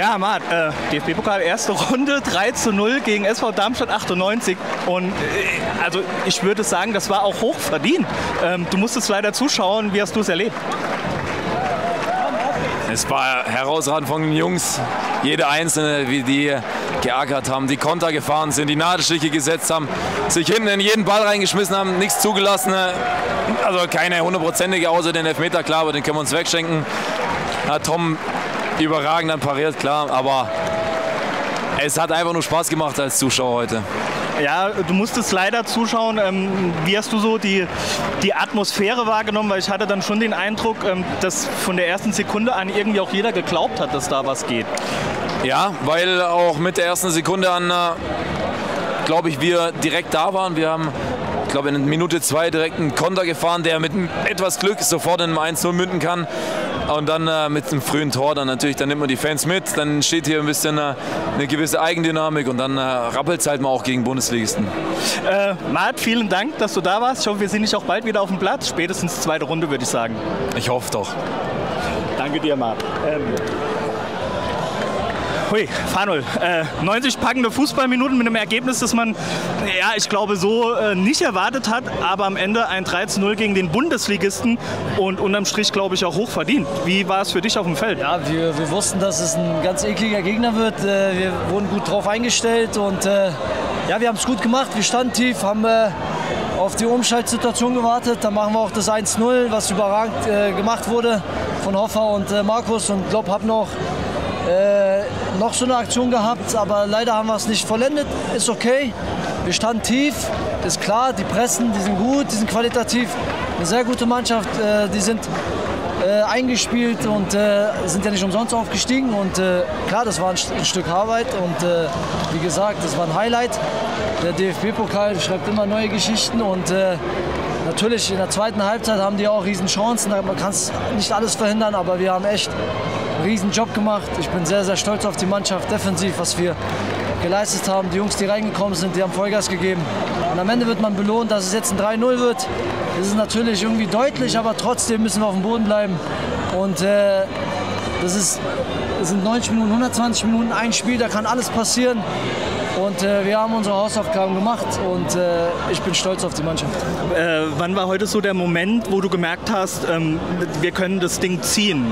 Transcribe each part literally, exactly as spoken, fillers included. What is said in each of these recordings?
Ja, Mart, äh, D F B-Pokal, erste Runde, drei zu null gegen S V Darmstadt achtundneunzig. Und äh, also ich würde sagen, das war auch hoch verdient. Ähm, du musstest leider zuschauen. Wie hast du es erlebt? Es war herausragend von den Jungs. Jede Einzelne, wie die geackert haben, die Konter gefahren sind, die Nadelstiche gesetzt haben, sich hinten in jeden Ball reingeschmissen haben, nichts zugelassen. Also keine hundertprozentige, außer den Elfmeter, klar, aber den können wir uns wegschenken. Hat Tom überragend dann pariert, klar, aber es hat einfach nur Spaß gemacht als Zuschauer heute. Ja, du musstest leider zuschauen. Ähm, wie hast du so die, die Atmosphäre wahrgenommen? Weil ich hatte dann schon den Eindruck, ähm, dass von der ersten Sekunde an irgendwie auch jeder geglaubt hat, dass da was geht. Ja, weil auch mit der ersten Sekunde an, äh, glaube ich, wir direkt da waren. Wir haben, ich glaube, in Minute zwei direkt einen Konter gefahren, der mit etwas Glück sofort in einem eins null münden kann. Und dann äh, mit einem frühen Tor, dann natürlich, dann nimmt man die Fans mit, dann steht hier ein bisschen äh, eine gewisse Eigendynamik und dann äh, rappelt es halt mal auch gegen Bundesligisten. Äh, Mart, vielen Dank, dass du da warst. Ich hoffe, wir sehen dich auch bald wieder auf dem Platz. Spätestens zweite Runde, würde ich sagen. Ich hoffe doch. Danke dir, Mart. Ähm Hui, Fahnel, äh, neunzig packende Fußballminuten mit einem Ergebnis, das man, ja, ich glaube, so äh, nicht erwartet hat, aber am Ende ein drei zu null gegen den Bundesligisten und unterm Strich, glaube ich, auch hoch verdient. Wie war es für dich auf dem Feld? Ja, wir, wir wussten, dass es ein ganz ekliger Gegner wird. Äh, wir wurden gut drauf eingestellt und äh, ja, wir haben es gut gemacht. Wir standen tief, haben äh, auf die Umschaltsituation gewartet. Dann machen wir auch das eins null, was überragend äh, gemacht wurde von Hoffer und äh, Markus, und glaube, habe noch Äh, noch so eine Aktion gehabt, aber leider haben wir es nicht vollendet. Ist okay. Wir standen tief, ist klar, die pressen, die sind gut, die sind qualitativ eine sehr gute Mannschaft. Äh, die sind äh, eingespielt und äh, sind ja nicht umsonst aufgestiegen. Und äh, klar, das war ein, ein Stück Arbeit und äh, wie gesagt, das war ein Highlight. Der D F B-Pokal schreibt immer neue Geschichten und äh, natürlich in der zweiten Halbzeit haben die auch riesen Chancen. Man kann es nicht alles verhindern, aber wir haben echt einen riesen Job gemacht. Ich bin sehr, sehr stolz auf die Mannschaft, defensiv, was wir geleistet haben. Die Jungs, die reingekommen sind, die haben Vollgas gegeben. Und am Ende wird man belohnt, dass es jetzt ein drei null wird. Das ist natürlich irgendwie deutlich, aber trotzdem müssen wir auf dem Boden bleiben. Und äh, das, ist, das sind neunzig Minuten, hundertzwanzig Minuten ein Spiel, da kann alles passieren. Und äh, wir haben unsere Hausaufgaben gemacht und äh, ich bin stolz auf die Mannschaft. Äh, wann war heute so der Moment, wo du gemerkt hast, ähm, wir können das Ding ziehen?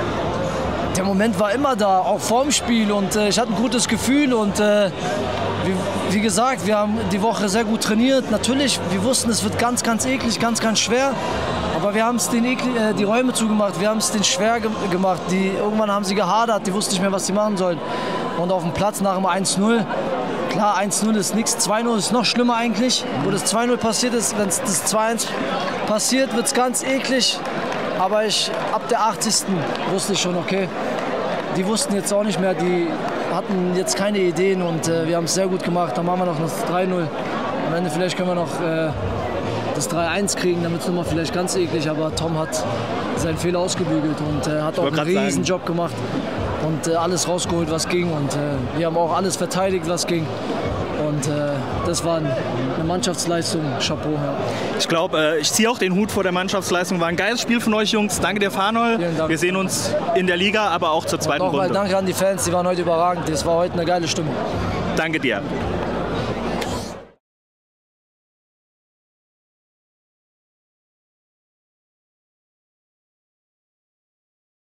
Der Moment war immer da, auch vorm Spiel, und äh, ich hatte ein gutes Gefühl und äh, wie, wie gesagt, wir haben die Woche sehr gut trainiert. Natürlich, wir wussten, es wird ganz, ganz eklig, ganz, ganz schwer, aber wir haben es den eklig, äh, die Räume zugemacht, wir haben es denen schwer ge gemacht. Die, irgendwann haben sie gehadert, die wussten nicht mehr, was sie machen sollen. Und auf dem Platz nach dem eins null, klar, eins null ist nichts, zwei null ist noch schlimmer eigentlich. Wo das zwei null passiert ist, wenn das zwei eins passiert, wird es ganz eklig. Aber ich, ab der achtzigsten wusste ich schon, okay, die wussten jetzt auch nicht mehr, die hatten jetzt keine Ideen und äh, wir haben es sehr gut gemacht. Dann machen wir noch das drei null. Am Ende vielleicht können wir noch äh, das drei eins kriegen, dann wird es nochmal vielleicht ganz eklig. Aber Tom hat seinen Fehler ausgebügelt und äh, hat auch einen riesen sagen. Job gemacht und äh, alles rausgeholt, was ging. Und äh, wir haben auch alles verteidigt, was ging. Und äh, das war eine Mannschaftsleistung, Chapeau. Ja. Ich glaube, äh, ich ziehe auch den Hut vor der Mannschaftsleistung. War ein geiles Spiel von euch Jungs. Danke dir, Fahnel. Wir sehen uns in der Liga, aber auch zur zweiten Runde. Nochmal danke an die Fans, die waren heute überragend. Es war heute eine geile Stimmung. Danke dir.